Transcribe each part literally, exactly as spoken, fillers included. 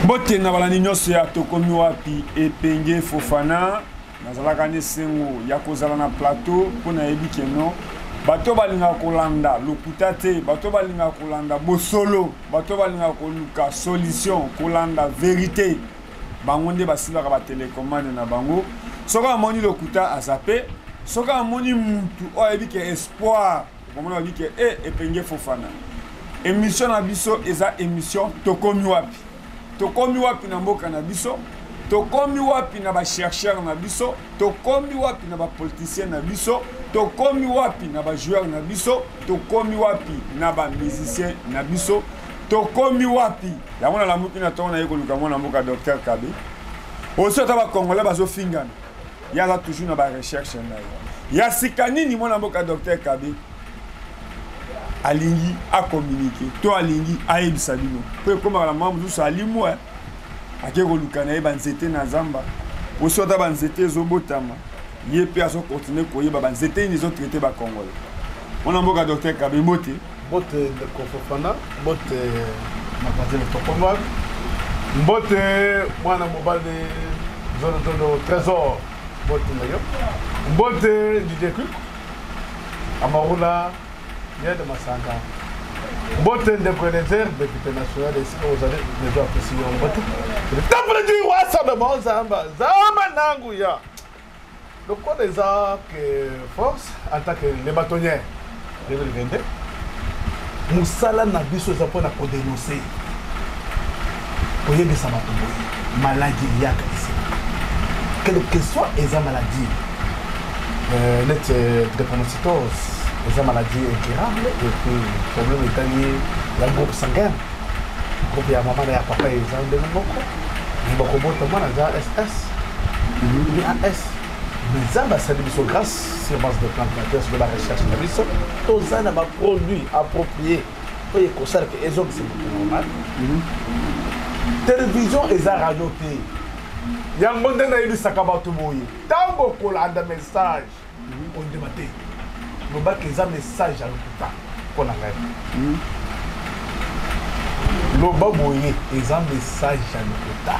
Mbote na balani nyonso ya tokomi wapi Epenge Fofana nazalaka ne sengo ya kozala na plateau pona yebi keno bato balinga kolanda lokuta te bato balinga kolanda bosolo bato balinga koluka solution kolanda vérité bango nde basilaka ba télécommande na bango soka amoni lokuta azape soka amoni mutu o yebi ke espoir komona yebi ke e Epenge Fofana émission na biso eza émission tokomi wapi tokomi wapi na mboka na biso tokomi wapi na ba chercheur na biso tokomi wapi na ba politicien na biso tokomi wapi na ba joueur na biso tokomi wapi na ba musicien na biso tokomi wapi ya mona la muki na tona yeko luka mona mboka docteur Kabe aussi ta ba congolais bazo fingana ya la toujours na ba recherche na ya sikani ni mona mboka docteur Kabe alingi a communiquer to alingi a yebisa bino pe koma la mamu zo alimu eh akeko lukana e banzete na zamba oso ta banzete zo botama ye pe aso continuer koyeba banzete ni zo traiter ba congolais on mboka docteur Kabe mbote mbote de Fofana mbote mapatele tokomo mbote mwana mobale zone zone trésor mbote nayo mbote du décu amarula de Masanga. Botte de Prénézer, député national, et si vous allez déjà apprécier en botte. Le temps de dire, ouais, ça demande Zamba, Zamba Nanguya. Donc, quoi des arcs force, en tant que les bâtonniers, les vingt Moussala Nabiso Zapon a dénoncé. Vous voyez, ça m'a tombé. Maladie, il y a quelle que soit les maladies, les drépanocytose. Les maladies incurables et puis le problème est lié à groupe sanguin. Le groupe ya maman et papa ils ont des noms. Ils vont commenter à S S. Il y a S. Mais ça va servir sur grâce sur base de plantes naturelles de la recherche de la vie. Tous ça n'a pas produit approprié. Pour les conserves que les hommes c'est normal. Télévision et la radio té. Yang monde na ibi sakabatu boye. Tango kola anda message. On demande. Nous avons un message à l'hôpital pour la reine. Nous avons un message à l'hôpital.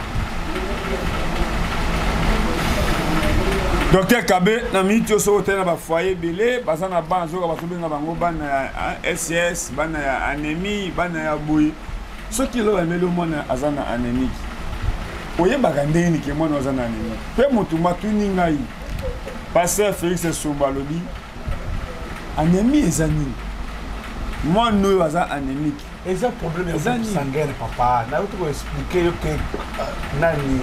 Docteur Kabe, na minute yo so tena ba foyer belé, baza na banzo ka bato benga bango bana S S, bana ya anémie, bana ya boyi. Ce qui lo emelo mona azana anémique. Oye bagande ni ke mona azana anémique. Pe mutu matuni ngai. Pasteur Félix Sombalobi anémie est anémique. Moi, nous sommes anémiques. Et c'est un problème de sanguin, papa. Je vais expliquer que nani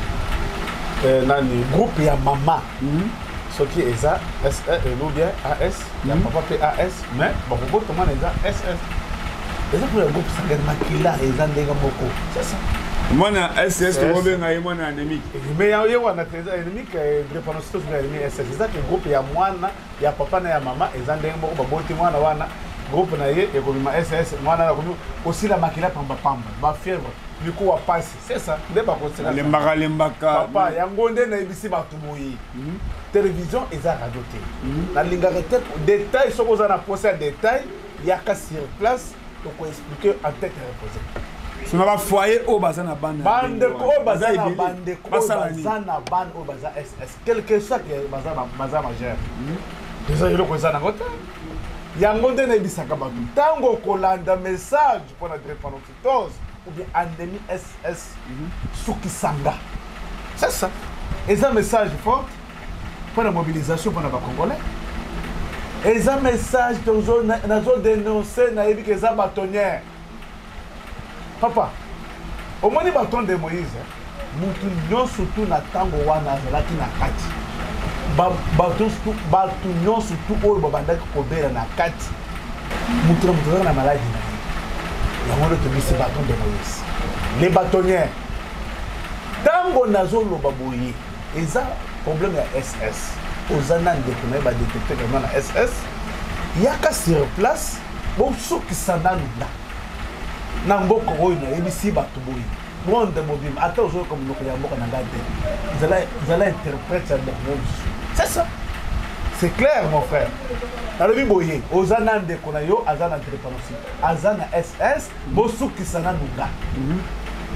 nani groupe ya maman. Ce qui est ça, S S ou bien A S, il y a papa P A S, mais bon, pour tout le monde est S S. Et c'est pour le groupe sanguin makila et zandega moko. C'est ça. Moi, S S, je suis anémique. Mais il y a un anémique, drépanocytose anémique S S. C'est ça que le groupe, il y a moi, il y a papa, il y a maman, et ils ont des mots, il y a un groupe, il y a S S, aussi la makila, pamba pamba, ma fièvre, du coup, on passe. C'est ça, il n'y a pas de ça. Les mbaka, les mbaka. Papa, il y a un gondé, il y a ici, il télévision, et ça radio. La ligne de détail, si vous avez posé un détail, il y a qu'à sur place, pour expliquer en tête reposée. Si on a foyer au bazana bande bande ko bazana bande ko bazana bande au bazana S S quelque chose que bazana bazana majeur déjà il ko zana ngota yango nde na bisaka batu tango kolanda message pour la drépanocytose ou bien anémie S S suki sanga c'est ça et un message fort pour la mobilisation pour les Congolais et un message toujours na zo dénoncer na yebi que za bâtonnière. Papa, au moins les bâtons de Moïse, nous surtout na tango wana zalaki na kati. Bâtons bâtons surtout au babanda kobera na kati. Mutra mutra na maladie. Ya ngolo to bisi bâtons de Moïse. Les bâtonniers. Tango nazo lo baboyi. Eza problème ya S S. Ozana ndekona ba détecter vraiment na S S. Yaka sur place, bon soki sananu na. Namboko oina ebisi batu boyi monde mobile ata ozo comme loko ya mboka na ngade zala zala interprète de c'est ça c'est clair mon frère alors bi boye ozana ndeko na yo azana drépanocytose azana S S bosuki sana nunga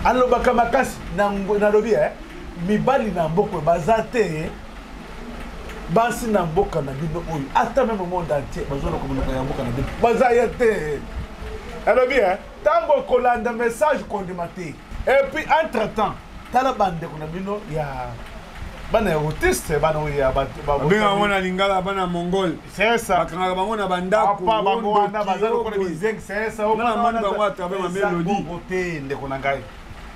alobaka makasi nalobi mibali na mboka baza te basi na mboka na bino oyo ata meme monde entier bazona komonaka ya mboka na bino baza ye te alobi ntango kolanda message kondima te et puis entre temps tala bandeko na bino ya bana ya autiste bana oyo ya benga mona lingala bana mongol c'est ça bakanga bango na bandako apa bango wana baza lokola bizengi c'est ça o mona mona bango atrabe ma mélodie te ndeko na ngai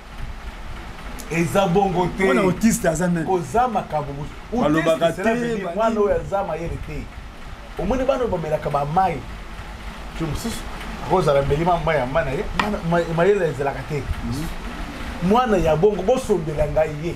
eza bongo te mona autiste aza nani koza makambo balobaka te mwana oyo aza mayele te omoni bana oyo bamelaka bamai ti mosusu akozala mbelima mai ya mai na ye mayele ezelaka te mwana ya bongo bosombela ngai ye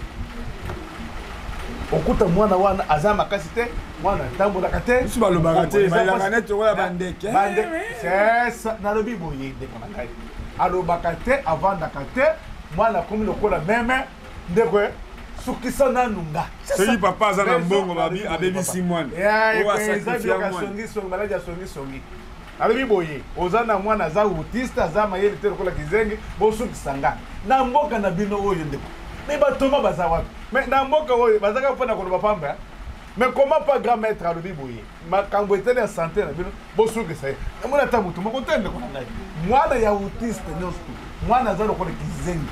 okuta mwana wana aza makasi te mwana tambolaka te biso balobaka te balaka neti okoya bandeke sesa nalobi boye ndeko na ngai alobaka te avandaka te mwana akomi lokola meme ndeko sukisa nanu nga soki papa aza na mbongo abebisi mwana songisongi maladi ya songisongi alobi boye oza na mwana aza autiste aza mayele te lokola kizengi bosukisa nga na mboka na bino oyo ndeko me batoma baza wapi me na mboka oyo bazaka mpona koloba pamba me koma pa grand maître alobi boye makambo etali ya santé na bino bosukisa ye amoni ata motu moko te ndeko na ngai mwana ya autiste nyonso mwana aza lokola kizengi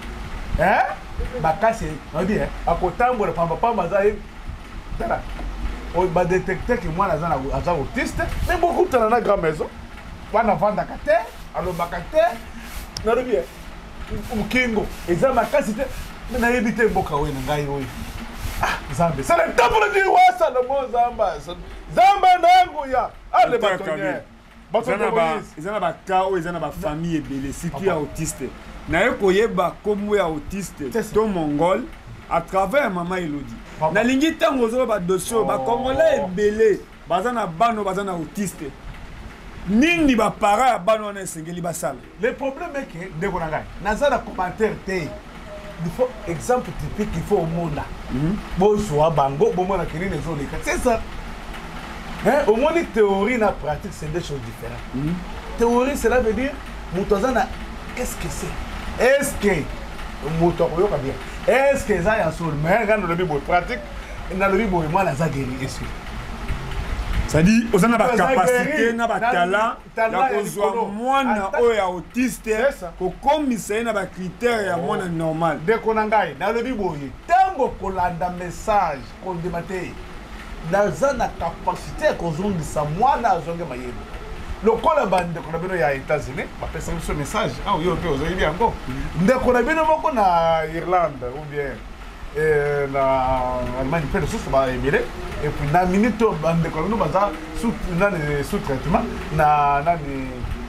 bakasi nabi akotambola pambapamba aza ye tala badetecte ke mwana aza autiste me bokutana na grand maison wana avandaka te alobaka te nalobi mokingo eza makasi te nayebi te mboka oyo na ngai oyo nzambe sala ntambola di wasala mo nzamba nzamba nanguya ale batonniere eza na baka oyo eza na bafamille ebele surtout ya autiste naye koyeba komo ya autiste to mongol à travers mama Elodie nalingi ntango ozoba badossier oyo bakongolais ebele baza na bano baza na autiste nini bapara ya bano wana esengeli basala le problème eke ndeko na ngai naza na commentaire te il faut exemple typique il faut omona bozwa bango bomona kenini ezoleka c'est ça omoni théorie na pratique c'est deux choses différentes théorie cela veut dire moto aza na qu'est-ce que c'est est-ce que moto akoyoka bien est-ce que eza ya solo mais nga nalobi boye pratique nalobi boye mwana aza guéri est-ce que c'est-à-dire oza na bacapacité na batala ya kozwa mwana oyo ya autiste kokomisa ye na bacritère ya mwana normal ndeko na ngai nalobi boye ntango kolanda message kondima te naza na capacité ya kozongisa mwana azonge mayele lokola bandeko na bino ya États-Unis bapesa biso message awa yo mpe ozoyebi yango ndeko na bino moko na Irlande ou bien na Allemagne mpe lisusu baebele et puis na minute bandeko na bino baza nani sous traitement na nani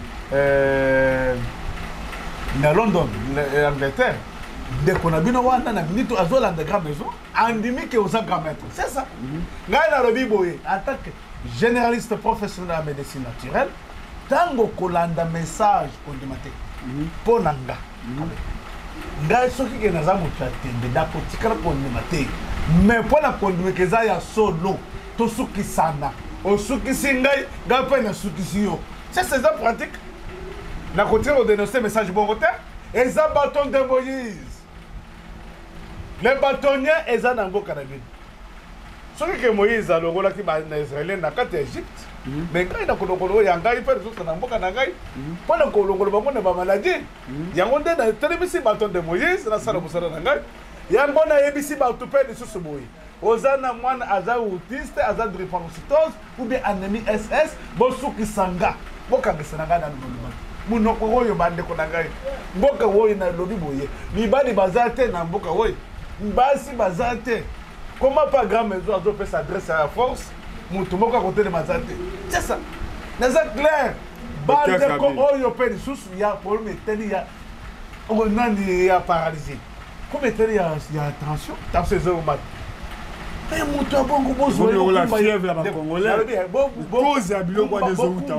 na London Angleterre ndeko na bino wana na minute azolanda grand maison andimi ke oza grand maître c'est ça ngai nalobi boye en tant que généraliste professionnel en médecine naturelle tango kolanda message kondima te mpo na nga ngai soki ke naza moto ya tembe nakotikala kondima te mais mpo na kondimaka eza ya solo tosukisana osukisi ngai ngai mpe nasukisi yo ça c'est eza pratique nakotika kodénoncer message bongo te eza bâton de Moïse le bâtonnier eza na mboka na bino soki ke Moïse alongolaki baisraélien na kati ya Égypte me ngai na kolongola oyo ya ngai mpe lisusu na mboka na ngai mpo na kolongola bango na bamaladi yango nde natelemisi bato de Moïse nasala mosala na ngai yango nayebisi bato mpe lisusu boye oza na mwana aza autiste aza drépanocytose ou bien anémie S S bosukisa nga bokangisa na ngai na lolobaki munoko oyo bandeko na ngai mboka oyo nalobi boye mibali baza te na mboka oyo basi baza te comment pas grand maison azopesa adresse à la force moto moko akotelema aza te c'est ça naza clair bandeko oyo mpe lisusu ya problème eteli ya nani ya paralysé comme eteli ya tension tension ezomata mais moto ya bongo bozwala fièvre ya bacongolais cause ya biloko wana ezouta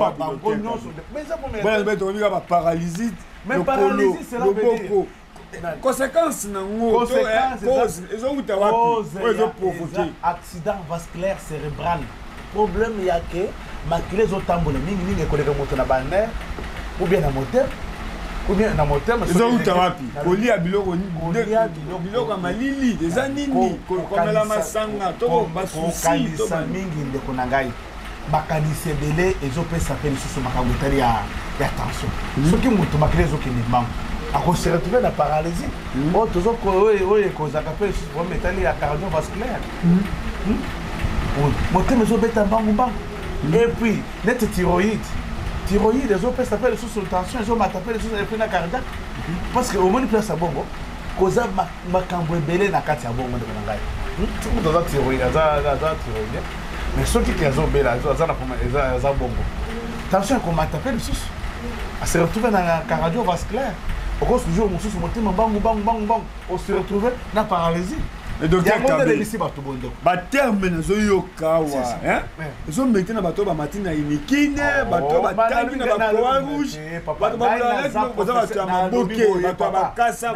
wapi tobika baparalysie lokolo loboko conséquence nango cause ezouta wapi oyo ezoprovoke accident vasculaire cérébral problème yake makila ezotambola mingi mingi ekoleka moto na baner ou bien na moteur ou bien na motema so utawapi kolia biloko ni biloko malili eza nini komela masanga to basusi to mingi ndeko na ngai makanisi ebele ezopesa pe lisusu makambo etali ya tension soki moto makili ezokende mbango akose retrouve na paralysie oyo tozokoyo ekozaka pe lisusu problème etali ya cardiovasculaire motema ezobeta mbangu mbangu et puis neti thyroïde thyroïde ezopesa pe lisusu tension ezomata pe lisusu epena cardiaque parce que omoni place ya bongo koza makambo ebele na kati ya bongo ndeko na ngai moto aza thyroïde aza thyroïde mais soki ke azobela aza na aza bongo tension ekomata pe lisusu ase retrouve na cardiovasculaire okose jour mosusu motema mbangu mbangu mbangu mbangu ose retrouve na paralysie baterme nazoyokawa ezomete na bato bamati na inikine bato batangi na bacroix rouge bato baza bato ya maboke bato ya bakasa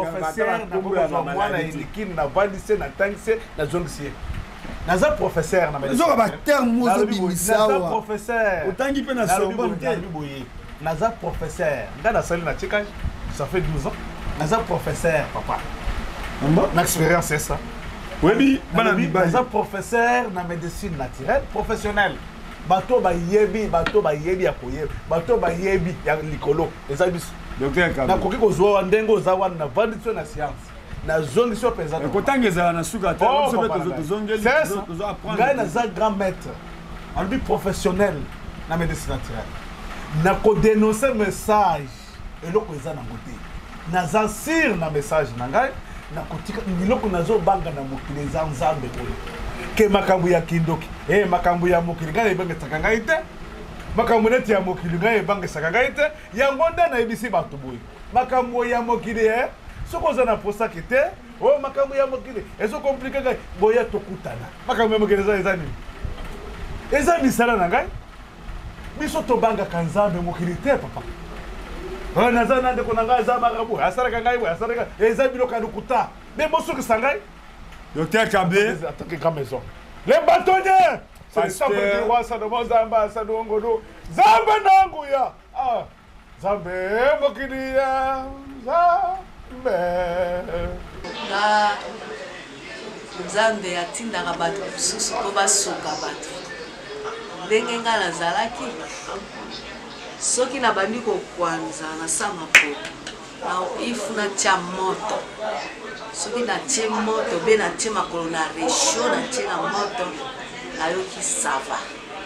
navandise natangise nazongisi ye naza professeur ezoka baterme ozobimisawa professeur otangi mpe na sorbonne te naza professeur nga nasali na tikage ça fait douze ans naza professeur papa na expérience c'est ça oui bana mibali naza professeur na médecine naturelle professionnelle bato bayebi bato bayebi ya koyeba bato bayebi ya likolo eza biso docteur Kabe nakoki kozwa ndenge oza wana na vanditio na science na zongi so penza kotangeza na suka te so beto tozongeli tozo apprendre ngai naza grand maître en but professionnel na médecine naturelle na ko dénoncer message eloko eza na ngote naza sir na message na ngai na kotika biloko nazobanga na mokili eza nzambe oyo ke makambo ya kindoki eh makambo ya mokili ngai ebangesaka ngai te makambo neti ya mokili ngai ebangesaka ngai te yango nde nayebisi bato boye makambo ya mokili eh soko oza na posaki te oyo makambo ya mokili ezokomplike ngai boya tokutana makambo ya mokili eza eza nini eza misala na ngai biso tobangaka nzambe mokili te papa naza na ndeko na ngai aza marabu asalaka ngai boye asalaka eza biloko ya lokuta nde bosukisa ngai docteur Kabe attaqué grand maison les bâtonniers c'est le temple du roi Salomon Zamba Sadongodo Zamba Nanguya ah Zambe mokili ya Zambe na Nzambe atindaka bato mosusu po basuka bato ndenge nga nazalaki soki nabandi kokwanza nasama poto na ifu natia moto soki natie moto be natie makolo na resho natie na moto nayoki sava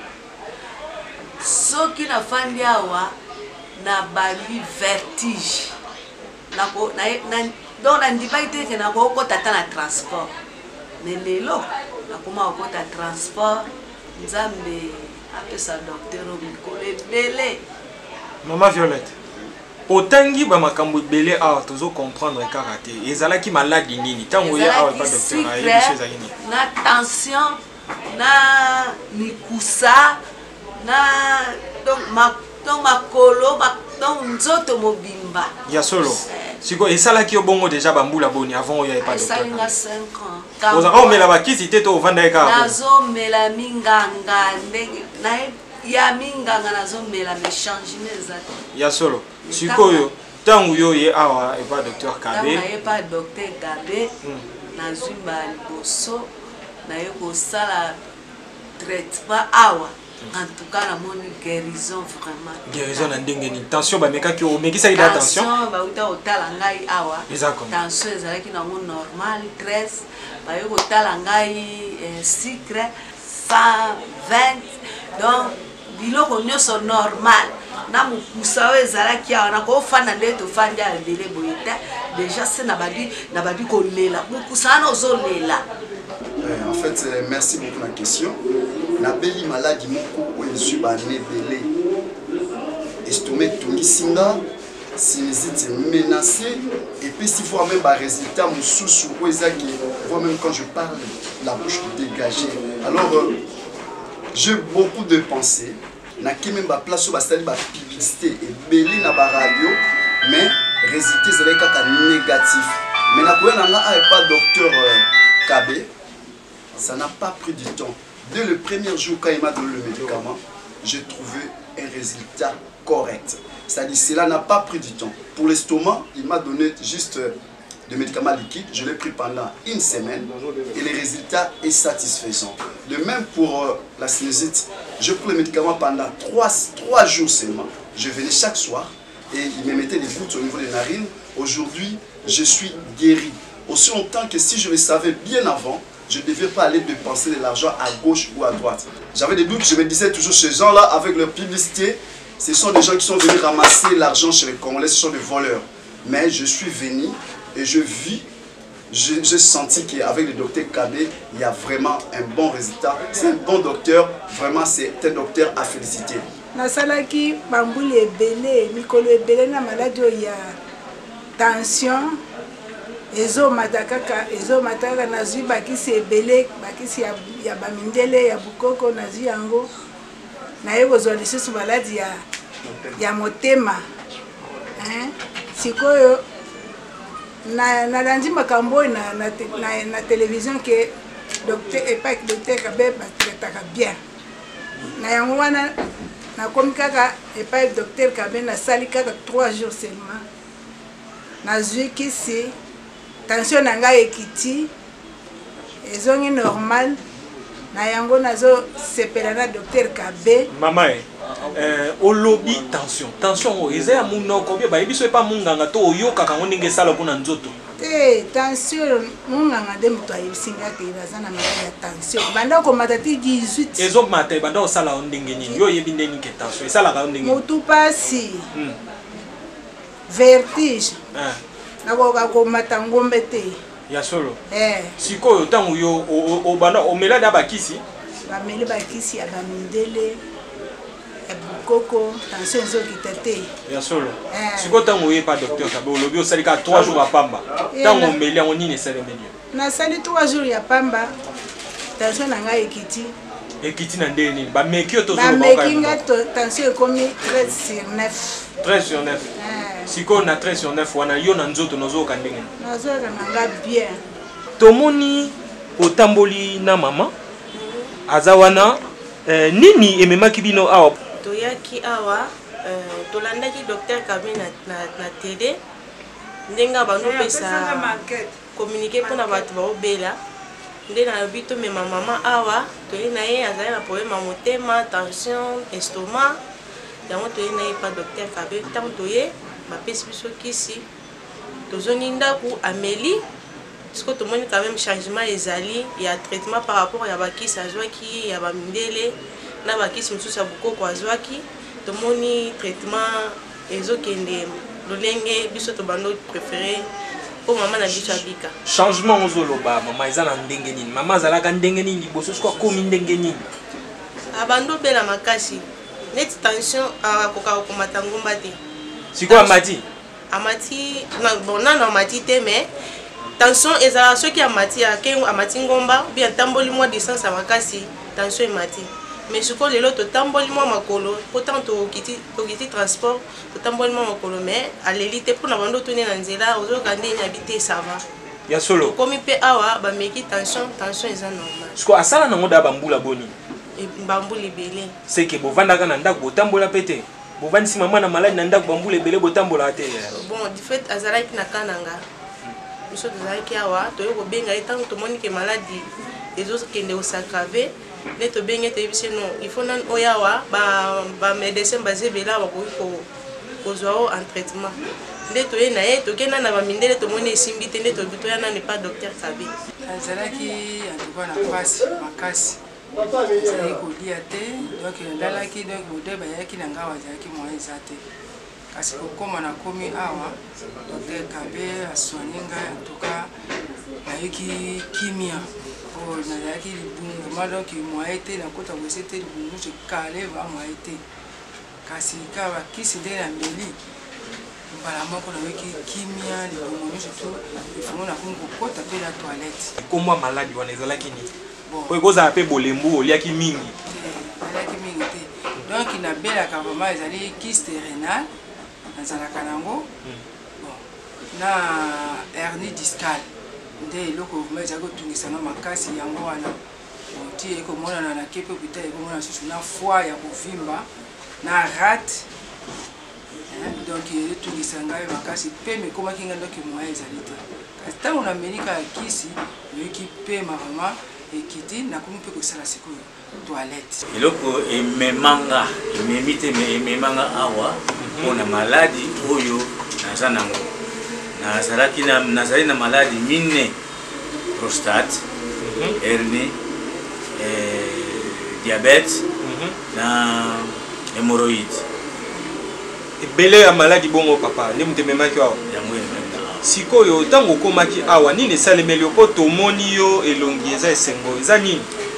soki nafandi awa nabandi vertige donc nandipaki teke nakokota ata na transport me lelo nakoma kokota transport Nzambe apesa docteur o mikolo ebele. Maman Violette, otangi ba makambo ebele awa tozo comprendre kaka te ezalaki maladi nini tango ya awa pa docteur na yebi chez akini na tension na mikusa na donc ma donc makolo donc nzoto mobimba ya solo siko esalaki obongo déjà bambula boni avant oya pas docteur esalinga cinq ans oza omela bakisi te to ovanda eka nazo mela minganga ndenge na ya minganga nazo mela me changement exact ya solo siko yo tango yo ye awa et pas docteur Kabe na ye pas docteur Kabe na zumba liboso na ye ko sala traitement awa en tout cas la mon guérison vraiment guérison na ndenge ni tension ba meka ki o mekisa ida tension tension ba uta otala ngai awa exactement tension ezalaki na mon normal treize ba yo otala ngai sucre cent vingt donc biloko nyonso normal na mukusa oyo ezalaki awa nakofanda nde tofandi ya ebele boye te déjà se na badi na badi kolela mukusa wana ozolela. En fait, merci beaucoup pour la question. La belle maladie moko oyezu ba nebele. Estomac tongi singa, sinusite menacée et puis si faut même ba résultat mususu oezaki, voit même quand je parle la bouche dégagée. Alors euh, j'ai beaucoup de pensées. Na ki même ba place ba stali ba publicité et beli na ba radio mais résultat c'est kaka négatif. Mais na koya na a pas docteur euh, Kabe. Ça n'a pas pris du temps. Dès le premier jour quand il m'a donné le médicament, j'ai trouvé un résultat correct. C'est-à-dire cela n'a pas pris du temps. Pour l'estomac, il m'a donné juste des médicaments liquides. Je l'ai pris pendant une semaine et le résultat est satisfaisant. De même pour euh, la sinusite, je prends les médicaments pendant trois, trois jours seulement. Je venais chaque soir et il me mettait des gouttes au niveau des narines. Aujourd'hui, je suis guéri. Aussi longtemps que si je le savais bien avant, je ne devais pas aller dépenser de l'argent à gauche ou à droite. J'avais des doutes, je me disais toujours ces gens-là, avec leur publicité, ce sont des gens qui sont venus ramasser l'argent chez les Congolais, ce sont des voleurs. Mais je suis venu et je vis, j'ai senti qu'avec le docteur Kabé, il y a vraiment un bon résultat. C'est un bon docteur, vraiment c'est un docteur à féliciter. Nasalaki bambuli ebele, mikolo ebele na maladie ya tension. Ezo matakaka, ezo mataka nazui bakisi ebele, bakisi ya, ya bamindele, ya bukoko nazui yango. Na ye kozwa lisusu maladi ya, ya motema. Hein? Sikoyo, na, na landi makambo na, na, na, na télévision ke docteur epak docteur Kabé batretaka bien. Na yango wana na komi kaka epak docteur Kabé na sali kaka trois jours seulement. Nazui kisi tension na ngai ekiti ezongi normal na yango nazo sepela na docteur Kabé. Mama eh o lobby tension tension o eza ya munoko bia ba biso epa munganga to oyoka kango ndenge sala kuna nzoto te tension munganga de muto ayisinga ke baza na maladi ya tension banda ko matati dix-huit ezo mata banda o sala ndenge nini yo yebi ndenge ke tension sala ka ndenge mutu pasi hmm. vertige ah nakoka komata ngombe te ya solo eh sikoyo tango yo o banda o melada bakisi bameli bakisi ya bamindele ya bukoko tension ezokita te ya solo eh. Sikoyo tango ye pa docteur Kabé olobi osalika trois jours ya pamba tango omeli yango nini esalemeli nasali trois jours ya pamba tension na ngai ekiti ekiti na ndenge nini bameki yo tozoloba bameki nga tension ekomi treize sur neuf treize sur neuf sikoyo na treize sur neuf wana yo na nzoto nozoyoka ndenge nazoyoka na nga bien tomoni otamboli na mama aza wana eh, nini ememaki bino awa toyaki awa euh, tolandaki docteur Kabé na, na, na télé ndenge banopesa communiqué mpona bato baobela nde nalobi tomema mama awa toye na ye azali na problème ya motema tension estomac yango toye na ye pa docteur Kabé ntango toye bapesi biso kisi tozongi ndako ameli siko tomoni quand même changement ezali ya traitement par rapport ya bakisi azwaki ya bamindele na bakisi mosusu ya bukoko azwaki tomoni traitement ezokende lolenge biso tobando préféré po mama na biso abika changement ozoloba mama eza na ndenge nini mama azalaka ndenge nini liboso siko akomi ndenge nini abando bela makasi neti tension akoka komata ngomba te siko amati amati bon nano amati te mais tension ezala soki amati akengo amati ngomba bien tamboli mwa distance makasi tension emati mais siko lelo totamboli mwa makolo pourtant tokiti tokiti transport totamboli mwa makolo mais aleli te mpona bando tone na nzela ozoyoka ndenge habite ça va ya solo komi mpe awa bameki tension tension eza normal siko asala nango da bambula boni bambula ebele seke bovandaka na ndako botambola mpe te bovandisi mama na maladi na ndako bambula ebele botambola te bon du fait azalaki na kananga biso tozalaki awa toyo kobenga ye ntango tomoni ke maladi ezokende osagrave nde tobenge toyebisi non il faut nani oyo awa bamédecin baza ebele awa bakoki kozwa o en traitement nde toye na ye tokenda na bamindele tomoni esimbi te nde toya nani pa docteur Kabé azalaki antuka na mpasi makasi azalaki kolia te donc nalalaki donc bode bayaki na ngai azalaki moyen eza te kasi kokoma nakomi awa docteur Kabé aswani ngai antuka nayoki kimia po nazalaki libungu ma donc moyen te nakota koese te libungu ekale va moyen te kasi ka bakisi nde na mbeli mbala moko nayoki kimia libungu nyonso to efongo nakomi kokota mpe na toilette ekomwa maladi wana ezalaki nini po ekozala mpe bolembu oliaki mingi aliaki mingi te donc nabelaka vraimen ezali kyste rénal nazalaka nango na hernie discale nde eloko vraimen ezali kotungisanga makasi yango wana ti ekomonana na kepe hôpital ekomona susu na foi ya kovimba na rate donc etungisa ngai makasi mpe mekomaki ngai ndoki moyen ezali te kasi ntango nameli kaka kisi oyoki mpe mama ekiti nakomi mpe kosala sikoyo toilette eloko ememanga ememi te ememanga awa mpona maladi oyo naza nango nazalaki nazali na maladi mine prostate hernie diabète na hémorroïde ebele ya maladi bongo papa nde moto ememaki awa sikoyo ntango okomaki awa nini esalemeli mpo tomoni yo elongi eza esengo eza nini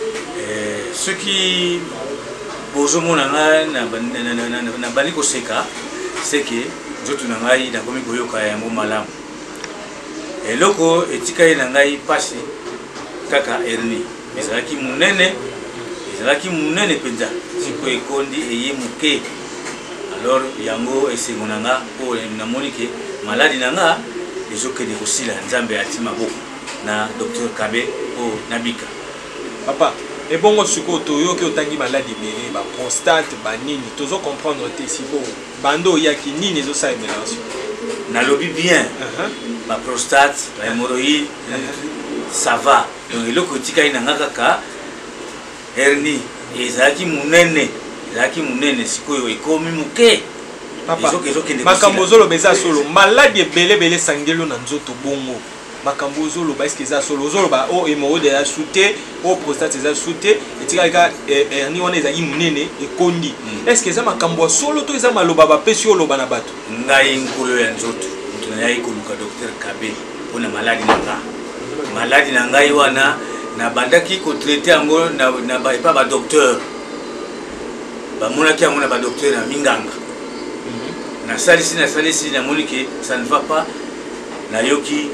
soki bozomona ngai na bandi koseka seke nzoto na ngai nakomi koyoka yango malamu eloko etikali na ngai pasi kaka hernie ezalaki monene ezalaki monene mpenza sikoyo ekondi eye moke alors yango esengo na nga mpo namoni ke maladi na nga ezokende kosila nzambe ati maboko na docteur Kabe mpo nabika papa ebongo sikoyo toyoki otangi maladi ebele baprostate banini tozo comprendre te siko bando oyaki nini ezosala emelation nalobi bien baprostate bahemoroïde ça va donc eloko etikali na nga kaka hernie ezalaki monene ezalaki monene sikoyo ekomi moke makambo ozoloba eza solo maladi ebele ebele esangeli na nzoto bongo makambo ozoloba eske eza solo ozoloba o hémorroïde eza su te o prostate eza su te etikali kaka hernie wana ezalaki monene ekondi eske eza makambo ya solo to eza maloba bapesi oloba na bato ngai nkolo ya nzoto moto nayaki koluka docteur Kabe mpona maladi na nga maladi na ngai wana nabandaki kotraite yango na epa badocteur bamonaki yango na badocteur na minganga nasalisi nasalisi namoni ke ça ne va pas nayoki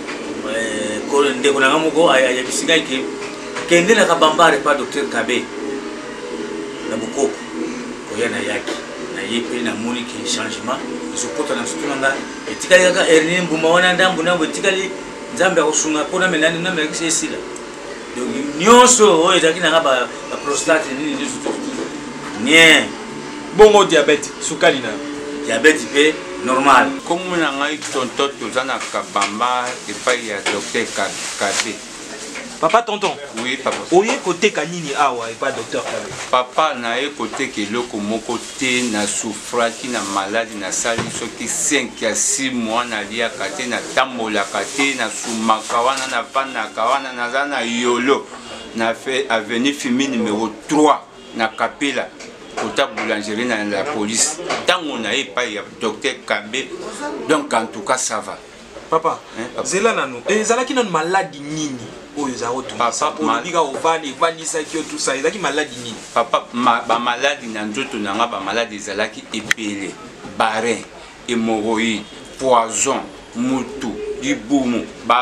ndeko nanga moko ayebisi ngai ke kende na kabambare pa docteur Kabe na bokoko koya na yaki naye mpe namoni ke changement ezokota na nzoto na nga etikali kaka hernie mbuma wana ndambu ndambu etikali nzambe akosunga mpona menani namelakisi esila donc nyonso oyo ezalaki nanga baprostate nini nie bongo diabète sukali na diabète mpe normal komo na ngai tonto toza na kabamba epai ya docteur Kabe papa tonton oui papa oye koteka nini awa epai docteur Kabe papa naye koteka eloko moko te nasufraki na maladi nasali soki cinq ya six mois naliaka te natambolaka te nasumaka wana navandaka wana naza na yolo na fait avenue Fimi numéro trois na Kapela kota boulangerie na la police tango na epai ya docteur Kabe donc en tout cas ça va papa zela nanu ezalaki nanu maladi nini oyo za otungisa polika ovani evandisaki yo tout ça ezalaki maladi nini papa bamaladi na nzoto na nga bamaladi ezalaki ebele barin hémorroïde poison mutu libumu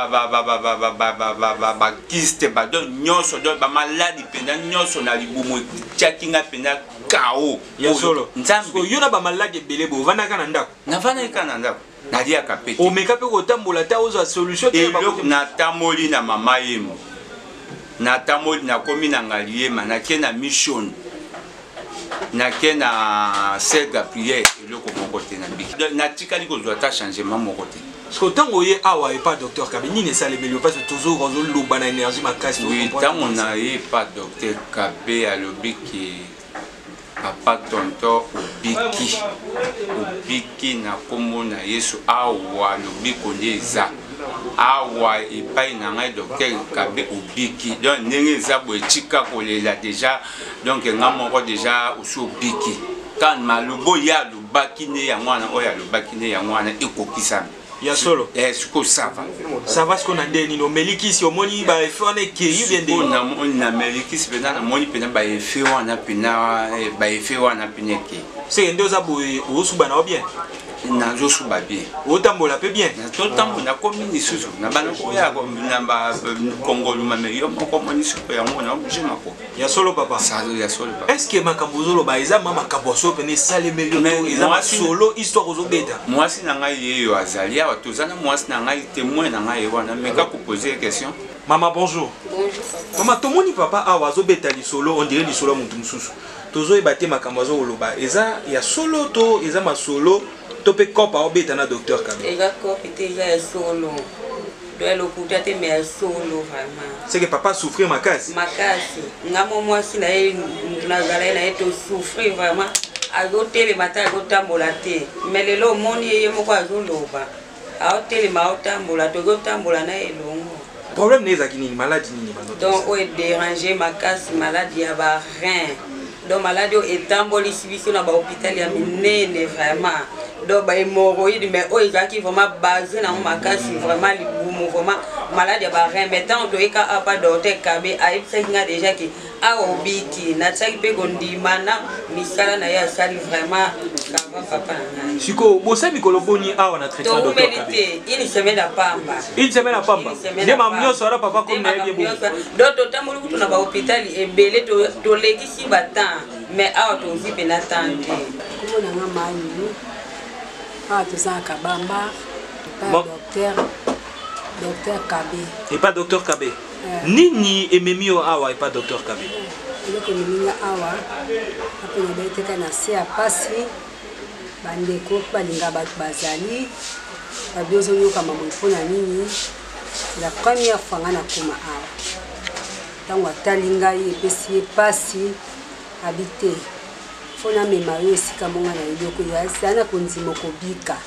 bakiste badon nyonso don bamaladi mpenza nyonso na libumu etiaki nga mpenza kao ya solo nzambe yo na bamaladi ebele bo ovandaka na ndako navandaki kaka na ndako naliaka pe omeka mpe kotambola ta ozwa solution te natamoli na mama yemo natamoli nakomi na ngaliema nake na mission nake na serga priere eloko moko te na biki natikali kozwa ta changement moko te parce que ntango oye awa epa docteur Kabe nini esalemeli parce que toujours ozoloba na énergie makasi ntango na ye epa docteur Kabe alobi ke papa tonto obiki obiki na kombo na Yesu awa lobiko nde eza awa epai na ngai docteur Kabe obiki donc ndenge eza boye tika kolela déjà donc nga moko déjà osi obiki kan malobo ya alobaki nde yango wana oyo alobaki nde yango wana ekokisana ya solo eh siko ça va ça va ce qu'on a dit no melikisi omoni ba effet on est qui bien de na na melikisi pena na moni pena ba effet wana pena ba effet wana pena ki c'est ndo za boye osuba na bien na zo suba bien otambola pe bien na to tambo na komini susu na bana ko ya ko na ba Congo luma me yo ko moni suko ya mona obje mako ya solo papa ça ya solo papa est-ce que makambo zolo ba eza mama kaboso pene sale melio to eza solo histoire ozo beta moi si na ngai yeyo azali awa tozana moi si na ngai témoin na ngai wana mais ka ko poser question maman bonjour bonjour maman tomoni papa awa zo beta li solo on dirait li solo muntu mususu tozo ebate makambo azo oloba eza ya solo to eza masolo to pe kopa obeta na docteur Kabe eza kopi te eza ya solo doit le couper te mais solo vraiment c'est que papa souffrir makasi makasi ngamo mwasi na ye nazala na ye to souffrir vraiment azotele mata azotambola te mais lelo moni ye moko azoloba aotele ma otambola tozotambola na elongo problème nezaki nini maladie nini bando donc o déranger makasi maladie ya ba rein donc maladie etamboli sibiso na ba hôpital ya minene vraiment donc ba hémorroïde mais o ezaki vraiment basé na makasi vraiment libumu vraiment maladie ba rein mais tant to eka apa docteur Kabe aipsa nga déjà ki a obiki na tsaki pe gondima na misala na ya sali vraiment kava papa na siko bosa mikolo boni awa na traitement docteur Kabe une semaine à pamba une semaine à pamba ne mamnyo sora papa comme na yebi bon donc to tamboli kutu na ba hôpital ebele to to legisi batan mais awa to vipe na tante comment na nga mani ah to sa kabamba pas docteur docteur Kabe et pas docteur Kabe nini ememio awa et pas docteur Kabe eloko ememi awa apena baeteka na se ya pasi bandeko balinga bato bazali babi ozoyoka mambo mpona nini la première fois nga nakoma awa ntango atali ngai epesi ye pasi abi te fo namema yo esika monga na eloko eza na kondima kobika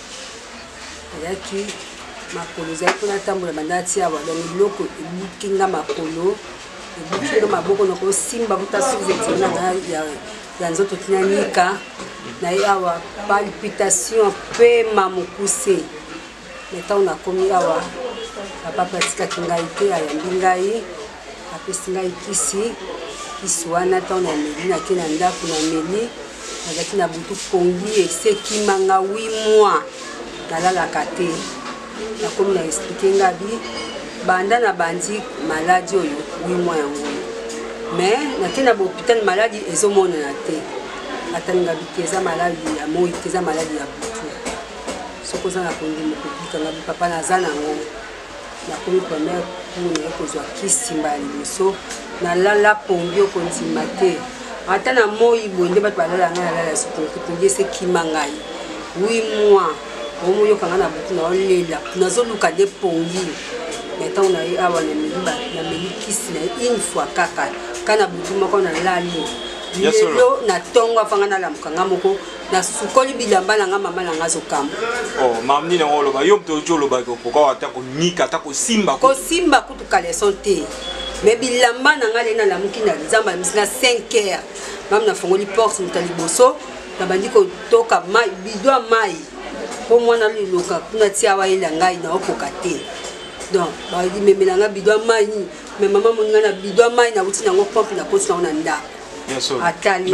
ayaki makolo ezali mpona atambola banda ti awa donc eloko ebukinga makolo ebukinga maboko nakosimba kuta suki nanga ya nzoto tina nika na ye awa palpitation mpe mamokuse me ntango nakomi awa papa atikaki ngai te ayambi ngai apesi ngai kisi kisi wana ntango na meli nake na ndako na meli nazalaki na butu pongi esekimanga huit mois nalalaka te nakomi na explike ngabi banda na bandi maladi oyo huit mois yango mais nake na bahôpital maladi ezomonana te atali ngabi te eza maladi ya moi te eza maladi ya butu soki oza na kondima kobika ngabi papa naza nango nakomi première pour naye kozwa kisimba ya liboso nalala pongi okondima te ata na moi boye nde bato balala ngai nalala sopongi pongi esekima ngai huit mois omoyokanga na butu naolela nazoluka nde pongi mais ntango na ye awa nameli kisi na ye une fois kaka ka na butu moko nalali lelo na ntongo afanga nalamukanga moko nasukoli bilamba na nga mama na nga azokamba oh mamni na oloba yo mto ojo oloba pourquoi ata konika ata kosimba kosimba kutu kaleson te mais bilamba na nga le nalamuki na nzamba na cinq heures mam nafongoli porte moto liboso nabandi kotoka mai bido ya mai mpo mwana liloka kuna ti awa yela ngai naokoka te donc bamemela nga bido ya mai mais mama moni nga na bido ya mai nauti nango pompe nakoti nango na ndako atali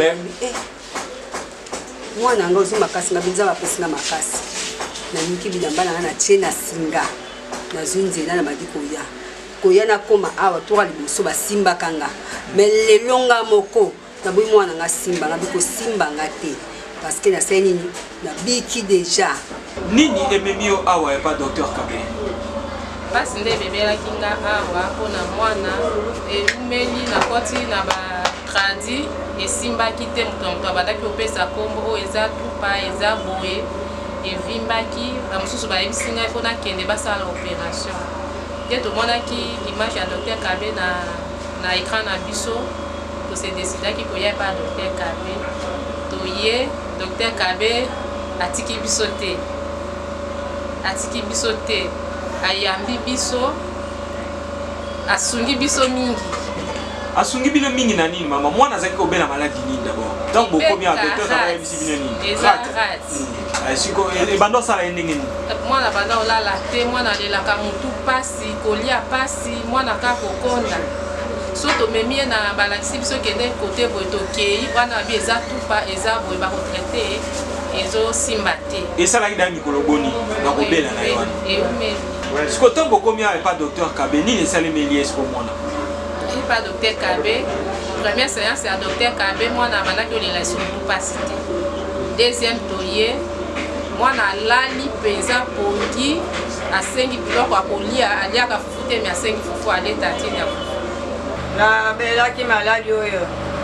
mwana yanga ozwi makasi nga binza bapesi nga makasi namiki bilamba na nga natie na singa nazwi nzela na badi koya koya nakoma awa toka liboso basimbaka nga mais lelo nga moko naboyi mwana nga simba nga bikosimba nga te parce que nasali nini nabiki déjà nini ememi yo awa epa docteur Kabe mpasi nde ebebelaki nga awa mpona mwana eumeli nakoti na batradi esimbaki te moto moto abandaki kopesa nkombo oyo eza tupa eza boye evimbaki bamosusu bayebisi ngai mpo nakende basala opération te tomonaki image ya docteur Kabe na, na écran na biso tose desidaki koya epa docteur Kabe toye docteur Kabe atiki biso te atiki biso te ayambi biso asungi biso mingi asungi bino mingi na nini mama mwana azaki kobela maladi nini d'abord donc bokomi ya docteur Kabe ayebisi bino nini eza rat siko ebanda osala ye ndenge nini mwana banda olala te mwana alelaka motu pasi kolia pasi mwana kaka kokonda so tomemi ye na balakisi biso kende kote boye tokei wana bi eza tupa eza boye bakotraite ezosimba te esalaki da mikolo boni bakobela na ye wana eumeli siko ntango okomi awa epa docteur Kabe nini esalemeli ye siko mwana epa docteur Kabe première séance ya docteur Kabe mwana abandaki olela surtout pasi te deuxième toye mwana alali mpenza pongi asengi biloko akolia aliaka fufu te me asengi fufu aleta tini ya fufu nabelaki maladi oyo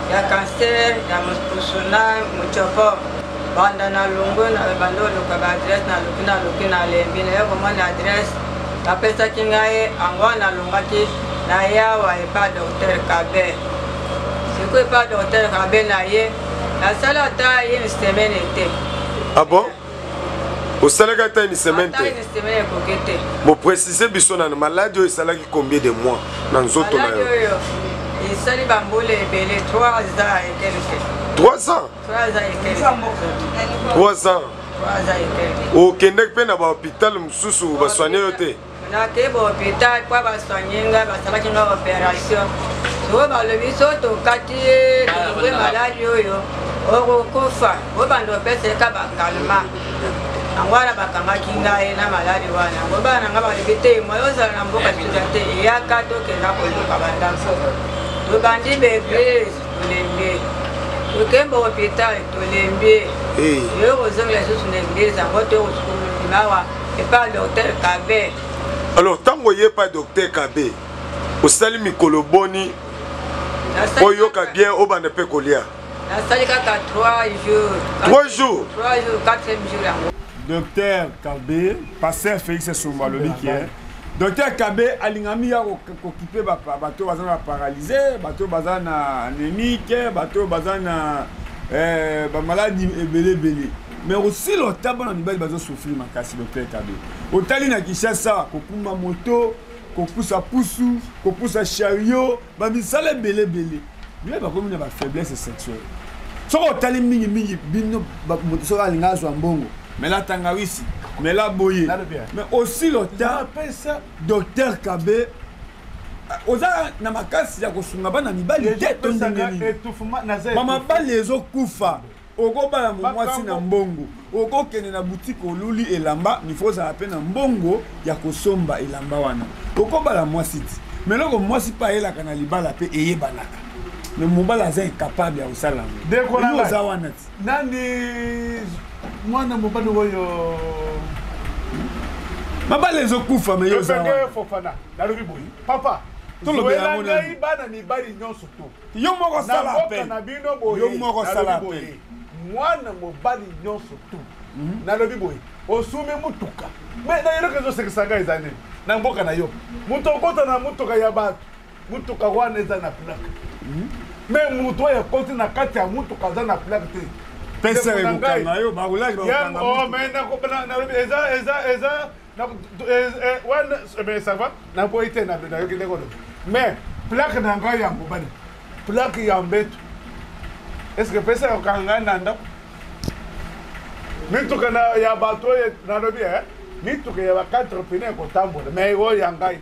ya cancer ya musuna muchopo banda na lungu na bando luka ba address na lukina lukina lembi na yako mwana address la pesa kingae angwana lungati na ya wa pa docteur Kabe c'est pas docteur Kabe na ye la sala ta une semaine était. Ah bon? Au salaire ta une semaine ta une semaine kokete. Mo préciser biso na maladie o salaire combien de mois dans zoto na yo? Il sali bambole belé trois ans et quelques. trois ans? trois ans et quelques. trois ans. trois ans et quelques. Au Québec pe na ba hôpital mususu ba soigner yo te. Na ke ba hôpital kwa ba soigner nga ba sala kinga opération. So ba le biso to kati we maladie yo. Oro kufa, wo bando pese ka ba kalma. Angwara ba kama kinga ina maladie wana. Wo bana nga ba libite mo yo sala na mboka tudate ya ka to ke na ko luka banda so. To bandi be grace to lembe. To kembo hôpital to lembe. Eh. Yo ko zonga so na église en wote o skulu mawa et pas docteur Kabe. Alors tango ye pas docteur Kabe. O sali mikolo boni. Oyo ka bien o bande pe kolia. Na sali ka trois jours. trois jours. trois jours, quatrième jour. Docteur Kabe, pasteur Félix Somba Lobiki. Docteur Kabe alingami ya occupé ba bato bazana paralysé, bato bazana anémique, bato bazana euh ba maladie ebele belé. Mais aussi le tabac na mibali bazo souffrir makasi docteur Kabe. Otali na Kinshasa ko kuma moto, ko poussa poussou, ko poussa chariot, ba misala belé belé. Mais ba comme na faiblesse sexuelle. So otali mingi mingi bino ba moto so alinga zo mbongo. Mais là tangawisi, mais là boye. Mais aussi le temps docteur Kabe oza na makasi ya kosunga bana mibali teto ndengeni. Mama bali ezo kufa. Oko bala mwasi na mbongo. Oko kene na boutique oluli elamba, ni foza ape na mbongo ya kosomba elamba wana. Oko bala mwasi ti. Mais loko mwasi pa ela kana libala pe eye banaka. Mais mobala za incapable ya usala. Deko na za wana ti. Nani mwana mobali oyo mabale ezo kufa me yo za wana. Fofana na lobi boyi. Papa to lo be amona ngai bana mibali nyonso to. Yo moko sala pe. Na bino boyi. Yo moko sala pe. Mwana mobali nyonso to. Na lobi boyi. Osume mutuka. Me na yelo kezo sekisanga ezane. Na mboka na yo. Muto kota na mutuka ya batu. Mutuka wana eza na plaka. Me muto ya koti na kati ya mutuka za na plaka te. Pesa e mukanga yo bagulaki ba mukanga. Oh mais na ko na na eza eza eza na eh wana mais ça va na boite na na yo kile ko. Mais plaka na ngai ya ngobani. Plaka ya mbeto. Est-ce que pesa ya kanga na nda? Mituka na ya bato na lobi eh. Mituka ya quatre pneus ko tambola. Mais o ya ngai.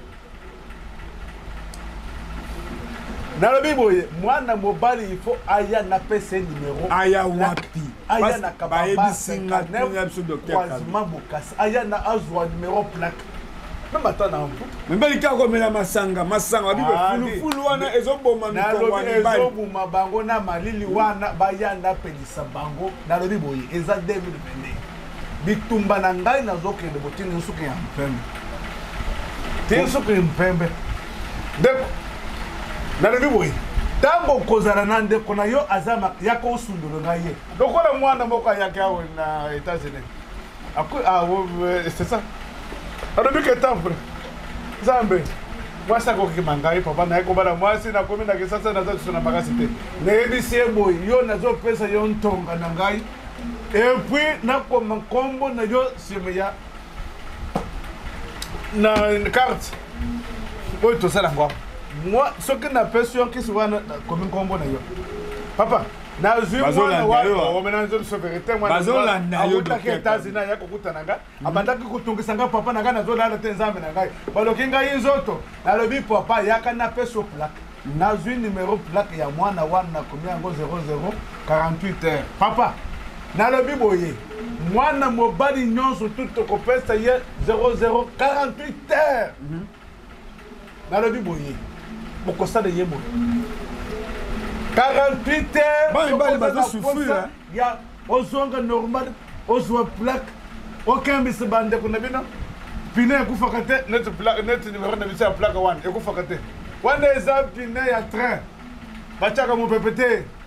Na lobi boye mwana mobali il faut aya na pesa numéro aya wapi aya na kababa singa tunga biso docteur Kwazima Bokasi aya na azwa numéro plaque même atana mpu mbeli ka ko mela masanga masanga bibe fulu fulu wana ezoboma mikongo wa mibali ezoboma bango na malili wana baya na pelisa bango na lobi boye eza deux mille vingt bitumba na ngai nazokende botini nsuku ya mpembe tin nsuku ya mpembe deko na lobi boye tango kozala na ndeko na yo azama yako osundolo na ye lokola mwana moko ayaki awe na États-Unis aku ah c'est ça alobi ke temple zambe mwasi akoki mangai papa na yeko bana mwasi na komi na kisasa na zato na makasi te nayebisi ye boye yo nazopesa yo ntonga na ngai et puis nakoma nkombo na yo sime ya na carte oyo tosala ngwa moi ce que na personne qui se voit comme un combo na yo papa na zui mwana wa o mena nzo so vérité mwana bazola na yo do États-Unis ya kokuta nanga abandaki kutungisa nga papa nanga na zo la te nzambe na ngai baloki ngai nzoto na lobi papa yaka na peso plaque na zui numéro plaque ya mwana wana combien ngo zéro zéro quarante-huit heures papa na lobi boye mwana mobali nyonso tout ko pesa ye zéro zéro quarante-huit heures na lobi boye beaucoup ça de yebo quarante-huit heures bali bali bazo souffrir ya ozonga normal ozwa plaque aucun bis bande ko nabina pine ku fakate net plaque net numéro na bisa plaque one e ku fakate wana eza pine ya train bachaka mo pepete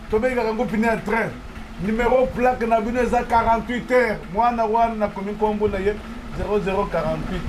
tobengaka yango pine ya train numéro plaque na bino eza quarante-huit heures mwana wana nakomi nkombo na ye zéro zéro quarante-huit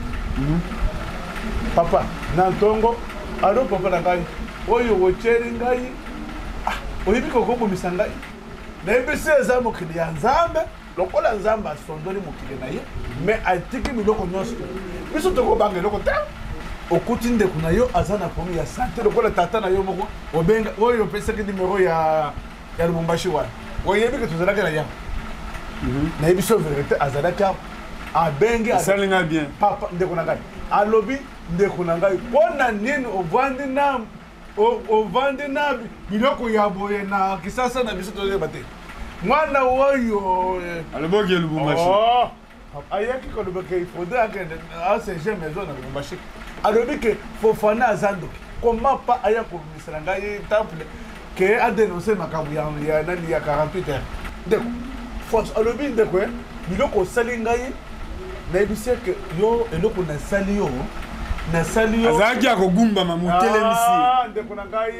papa na ntongo alo papa na ngai oyo otyeli ngai oyebi kokobomisa ngai nayebisi eza mokili ya nzambe lokola nzambe asondoli mokili na ye mais atiki biloko nyonso biso tokobanga eloko te okuti ndeko na yo aza na problème ya santé lokola tata na yo moko obenga oyo opesaki nimero ya ya lubumbashi wana oyebi ke tozalaki na yango nayebi so vérité azalaki abenge asalinga bien papa ndeko na ngai alobi ndeko na ngai mpo na nini ovandi na ovandi na biloko ya boye na kisasa na biso toyeba te mwana oyo aloboki lubumbashi ayaki kolobaka ifode akende asege maison na lubumbashi alobi ke Fofana aza ndoki koma pa aya komisala ngai temple ke adenonse makambo ya nani ya quarante-huit heures ndeko force alobi ndeko biloko osali ngai nayebisi ke yo eloko nasali yo nasali yo azalaki akogumbama motelemisi ndeko na ngai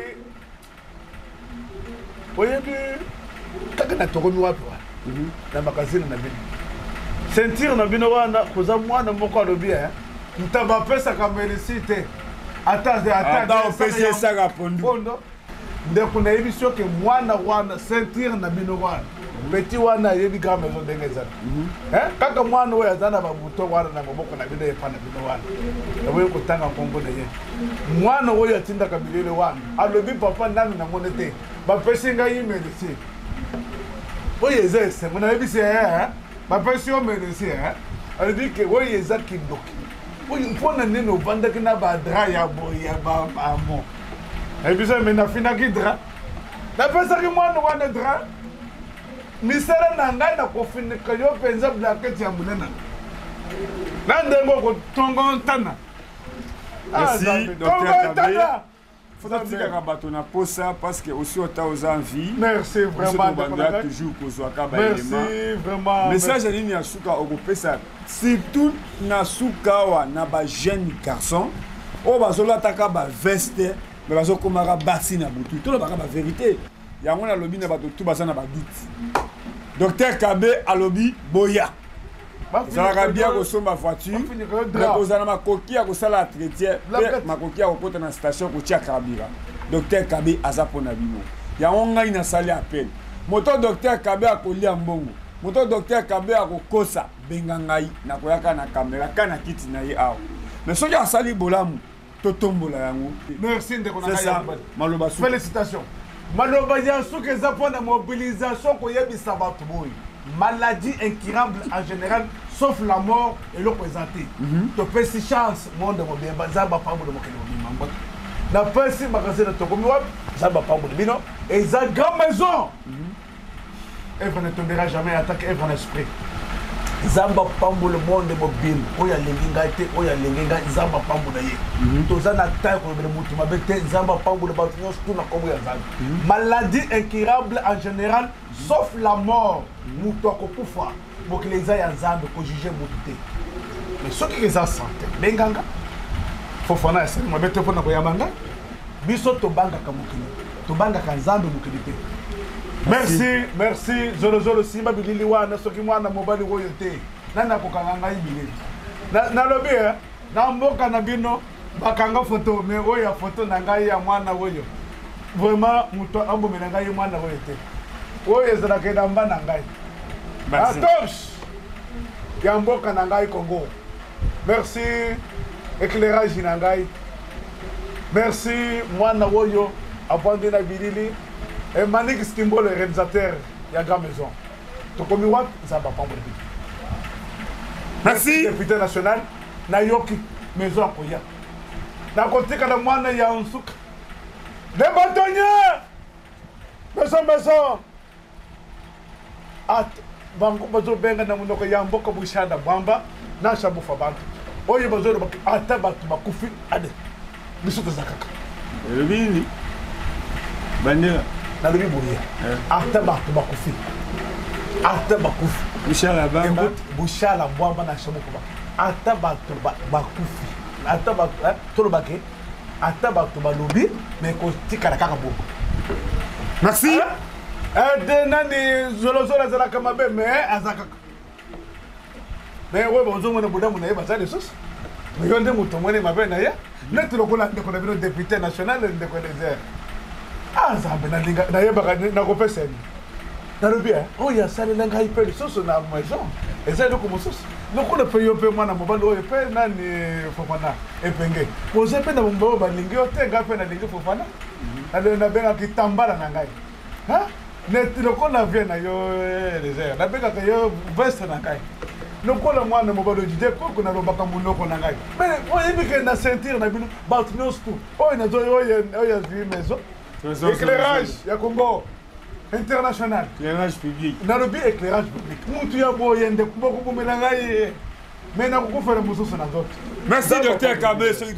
oyebi kaka natokomi wapi wana na makazini na bino ceinture na bino wana koza mwana moko alobi ntaba apesaka merisi te ata opesi esaka pondo ndeko nayebi soki mwana wana ceinture na bino wana peti wana ayebi kaka maison ndenge ezala kaka mwana oyo aza na babuto wana na maboko na bino epa na bino wana naboyi kotanga nkombo na ye mwana oyo atindaka bilele wana alobi papa nanu namone te bapesi ngai merisi oyo eza esengo nayebisi bapesi yo merisi alobi ke oyo eza kindoki oyo mpona nini ovandaki na badra ya boye ya bamo nayebiso me nafinaki dra napesaki mwana wana dra misala na ngai nakofinika yo mpenza blakete ya monene na ndenge okotongo ntana fototikaka bato na posa parce que aussi ota oza envie merci vraiment bandela toujours kozwaka baelema message nini ya suka okopesa surtout na suka awa na bajeune garçon oyo bazolataka baveste me bazokomaka basi na butu tolobaka bavérité yango nalobi na bato tu baza na badoute docteur Kabe alobi boya ezalaka bien kosomba voiture me kozala makoki ya kosala entretien mpe makoki ya kokota na station kotia karabira docteur Kabe aza mpona bino yango ngai nasali appel moto docteur Kabe akolia mbongo moto docteur Kabe akokosa benga ngai nakoyaka na kamera ka na kiti na ye awa mais soki asali bolamu totombola yango merci ndeko na ngai maloba suka félicitations maloba ya suka eza mpona mobilisation koyebisa bato boye maladie incurable en général sauf la mort et le présenté to pesi chance monde mobemba zamba pambo mokelo mobimba na pesi magazine to komi wap zamba pambo bino et za grande maison Èvre ne tombera jamais attaque Èvre en esprit zamba pambo le monde mobile oya lenginga te oya lenginga zamba pambo na ye toza na taille ko le mutu mabe te zamba pambo le bato nyonso tout na kombo ya zamba maladie incurable en général sauf la mort mutu akokufa mokili eza ya nzambe kojuge mutu te mais soki eza santé benganga Fofana esali mabe te mpona koyamba ngai biso tobangaka mokili tobangaka nzambe mokili te merci merci zolozolo simba bilili wana soki mwana mobali oyo te nani akokanga ngai bilili nalobi na mboka na bino bakanga foto me oyo ya foto na ngai ya mwana oyo vraiment moto ambomela ngai mwana oyo te oyo ezalaka elamba na ngai atosh ya mboka na ngai Congo merci éclairage na ngai merci mwana oyo avandi na bilili et Manik Skimbo, le réalisateur de la Grande Maison. Tokomi Wap, Zamba Pambo de Bidi. Merci. Député national, Nayoki, Maison à Koya. Na côté de moi, il y a un souk. Des bâtonniers! Maison, maison! At, Bango Bazo Benga Namunoko Yamboka Bushada Bamba, Nashabu Fabantu. Oye Bazo, Atabatu Bakufi, Ade. Misuto Zakaka. Le Bini. Bandera. nalobi boye ata bato bakufi ata bakufi bushala bamba bushala bwamba na shamuko ata bato bakufi ata bato tolobake ata bato balobi mais kotikala kaka bongo merci ede nani zolozolo azalaka mabe me azakaka me oyo bozomona budamu na ye baza lisusu yo nde moto mwene mabe na ye neti lokola ndeko na bino député national ndeko désert azambe nayebaka nakopesa ye nalobi oyo asalela ngai mpe lisusu na maison eza eloko mosusu lokola mpe yo mpe mwana mobali oyo mpe nani fofana epenge oze mpe na bomba oyo balingi yo te ngai mpe nalingi fofana nabengaki tambala na ngai neti lokola vie na yo désert nabengaka yo veste na ngai lokola mwana mobali oyo dide koko nalobaka monoko na ngai me oyebi ke na ceinture na bino bato nyonso tu oyo nazoi oyo azwi maison éclairage ya Congo international éclairage public nalobi éclairage public mutu ya boye nde bokobomela ngai me nakokofela mosusu na nzoto merci docteur Kabe soki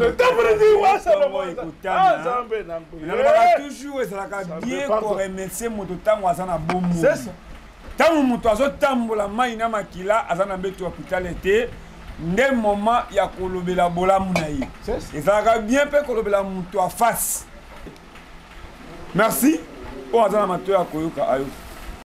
tolidnalobaka toujours ezalaka bien koremercie moto ntango aza na bomo ntango moto azotambola mai na makila aza na mbeto ya hôpital te nde moment ya kolobela bolamu na ye ezalaka bien mpe kolobela moto a face merci oyo aza na mato ya koyoka ayo